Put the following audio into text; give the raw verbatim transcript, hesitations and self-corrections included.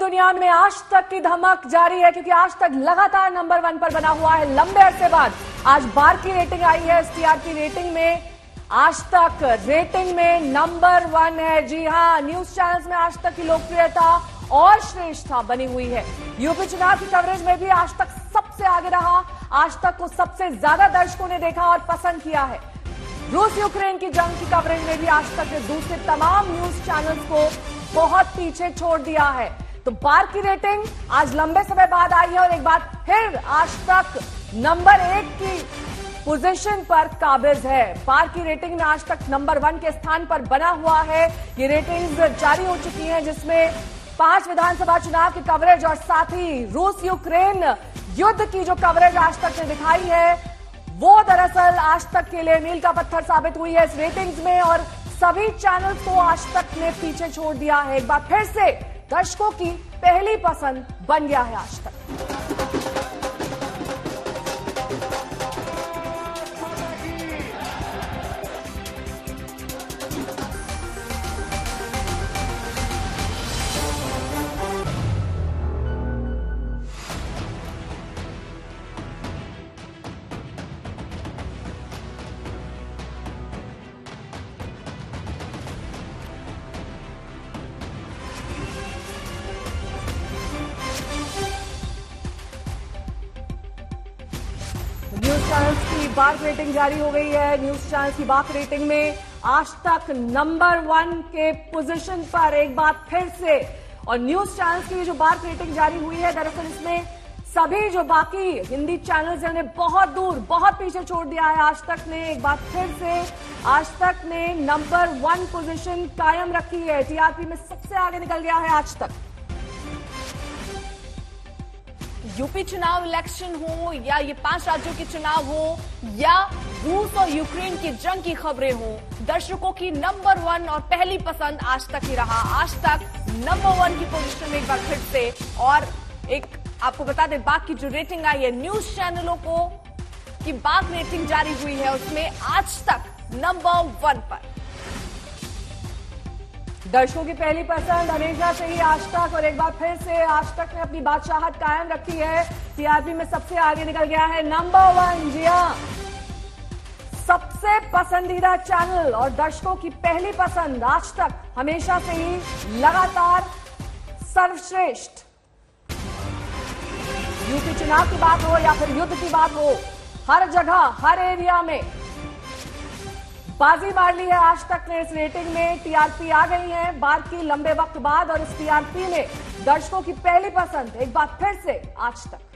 दुनिया में आज तक की धमक जारी है, क्योंकि आज तक लगातार नंबर वन पर बना हुआ है। लंबे अरसे बाद आज बार की रेटिंग आई है। टीआरपी रेटिंग में आज तक रेटिंग में नंबर वन है। जी हां, न्यूज चैनल्स में आज तक की लोकप्रियता और श्रेष्ठता बनी हुई है। यूपी चुनाव की कवरेज में भी आज तक सबसे आगे रहा। आज तक को सबसे ज्यादा दर्शकों ने देखा और पसंद किया है। रूस यूक्रेन की जंग की कवरेज में भी आज तक ने दूसरे तमाम न्यूज चैनल्स को बहुत पीछे छोड़ दिया है। तो बार की रेटिंग आज लंबे समय बाद आई है और एक बार फिर आज तक नंबर एक की पोजीशन पर काबिज है। बार की रेटिंग में आज तक नंबर वन के स्थान पर बना हुआ है। ये रेटिंग्स जारी हो चुकी हैं, जिसमें पांच विधानसभा चुनाव की कवरेज और साथ ही रूस यूक्रेन युद्ध की जो कवरेज आज तक ने दिखाई है, वो दरअसल आज तक के लिए मील का पत्थर साबित हुई है इस रेटिंग्स में, और सभी चैनल्स को आज तक ने पीछे छोड़ दिया है। एक बार फिर से दर्शकों की पहली पसंद बन गया है आज तक। न्यूज चैनल्स की बार रेटिंग जारी हो गई है। न्यूज चैनल्स की बार रेटिंग में आज तक नंबर वन के पोजीशन पर एक बार फिर से, और न्यूज चैनल्स की जो बार रेटिंग जारी हुई है, दरअसल इसमें सभी जो बाकी हिंदी चैनल्स हैं उन्हें बहुत दूर बहुत पीछे छोड़ दिया है। आज तक ने एक बार फिर से आज तक ने नंबर वन पोजीशन कायम रखी है। टीआरपी में सबसे आगे निकल गया है आज तक। यूपी चुनाव इलेक्शन हो या ये पांच राज्यों के चुनाव हो या रूस और यूक्रेन की जंग की खबरें हो, दर्शकों की नंबर वन और पहली पसंद आज तक ही रहा। आज तक नंबर वन की पोजीशन में एक बार फिर से, और एक आपको बता दें बाग की जो रेटिंग आई है न्यूज चैनलों को की बाग रेटिंग जारी हुई है, उसमें आज तक नंबर वन पर दर्शकों की पहली पसंद हमेशा से ही आज तक, और एक बार फिर से आज तक ने अपनी बादशाहत कायम रखी है। टीआरपी में सबसे आगे निकल गया है नंबर वन। जी हां, सबसे पसंदीदा चैनल और दर्शकों की पहली पसंद आज तक हमेशा से ही लगातार सर्वश्रेष्ठ। यूपी चुनाव की बात हो या फिर युद्ध की बात हो, हर जगह हर एरिया में बाजी मार ली है आज तक ने इस रेटिंग में। टीआरपी आ गई है बार की लंबे वक्त बाद, और इस टीआरपी में दर्शकों की पहली पसंद एक बार फिर से आज तक